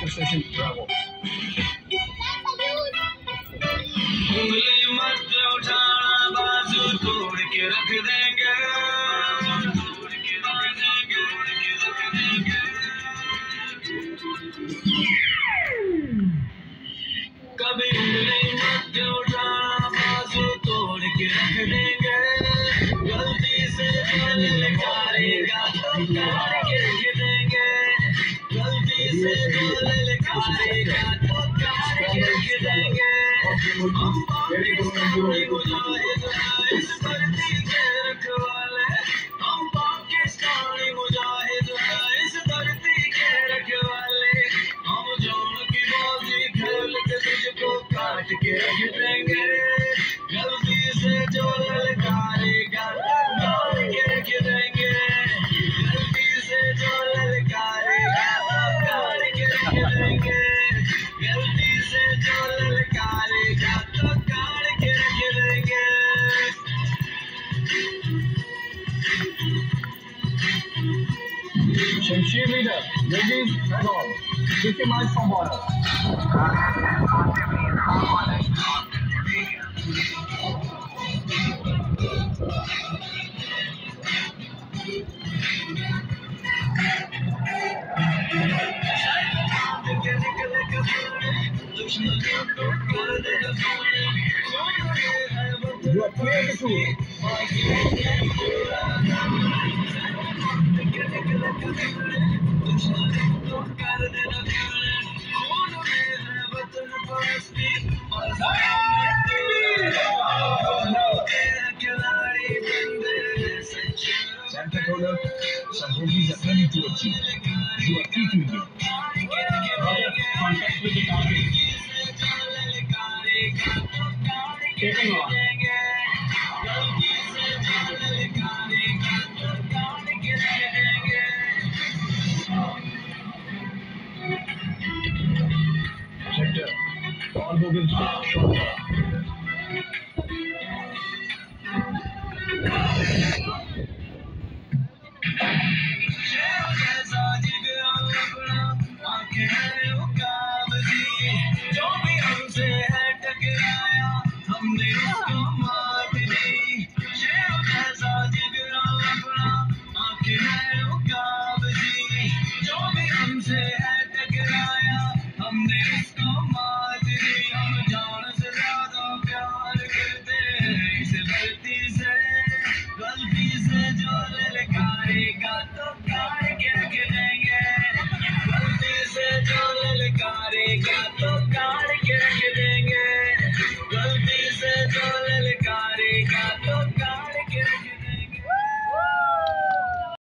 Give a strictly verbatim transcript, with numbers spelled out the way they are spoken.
session. Bravo. उंगली मत उठाना, बाजू तोड़ के रख देंगे। कभी उंगली मत उठाना, बाजू तोड़ के रख देंगे। गलती से जो ललकारेगा तो काट के रख देंगे। गलती से जो ललकारेगा तो काट के रख देंगे। हम पाकिस्तानी मुजाहिद हैं, इस धरती के रखवाले। हम पाकिस्तानी मुजाहिद हैं, इस धरती के रखवाले। हम जान की बाजी खेल के तुझको काट के रख देंगे। गलती से जो ललकारेगा तो काट के रख देंगे। गलती से जो ललकारेगा तो काट के रख देंगे। गलती से जो ललकारेगा तो काट के रख देंगे। Shamshir leader, ladies and all, take a march from border. You are clear to shoot. Santa Clara, some homies are planning to achieve. You are key to India. Roger, contact with the target. Taking on. Sector, all bogies short. जो भी हमसे है टकराया, हमने उसको मार दी। शेर जैसा जिगरा अपना, आंखें हैं वो काबजी। जो भी हमसे है टकराया, हमने उसको मार दी। हम जान से ज्यादा प्यार करते हैं इस धरती से। गलती से जो ललकारेगा तो काट के रख देंगे। गलती से जो ललकारेगा तो काट के रख